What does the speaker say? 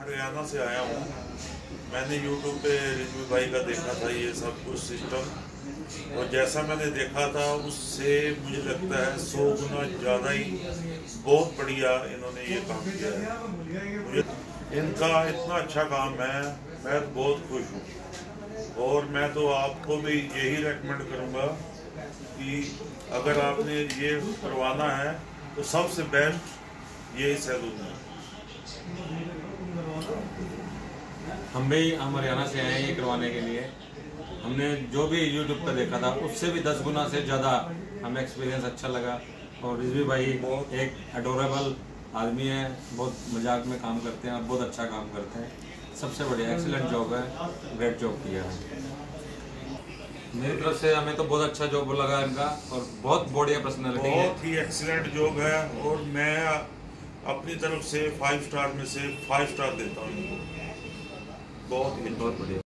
हरियाणा से आया हूँ। मैंने यूट्यूब पे रिजवी भाई का देखा था ये सब कुछ सिस्टम, और जैसा मैंने देखा था उससे मुझे लगता है 100 गुना ज़्यादा ही बहुत बढ़िया इन्होंने ये काम किया है। मुझे इनका इतना अच्छा काम है, मैं बहुत खुश हूँ। और मैं तो आपको भी यही रेकमेंड करूँगा कि अगर आपने ये करवाना है तो सबसे बेस्ट यही सैलून है। हम हरियाणा से आए हैं ये करवाने के लिए। हमने जो भी यूट्यूब पर देखा था उससे भी 10 गुना से ज़्यादा हमें एक्सपीरियंस अच्छा लगा। और रिजवी भाई एक एडोरेबल आदमी है, बहुत मजाक में काम करते हैं और बहुत अच्छा काम करते हैं। सबसे बढ़िया एक्सीलेंट जॉब है, ग्रेट जॉब किया है। मेरी तरफ से हमें तो बहुत अच्छा जॉब लगा इनका, और बहुत बढ़िया पर्सनैलिटी है, बहुत ही एक्सीलेंट जॉब है। और मैं अपनी तरफ से 5 स्टार में से 5 स्टार देता हूँ। बहुत बढ़िया।